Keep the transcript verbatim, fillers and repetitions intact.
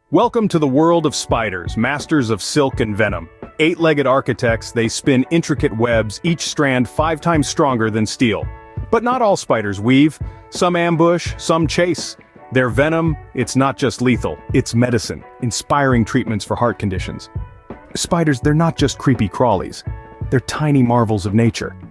Welcome to the world of spiders, masters of silk and venom. Eight-legged architects, they spin intricate webs, each strand five times stronger than steel. But not all spiders weave. Some ambush, some chase. Their venom, it's not just lethal, it's medicine, inspiring treatments for heart conditions. Spiders, they're not just creepy crawlies. They're tiny marvels of nature.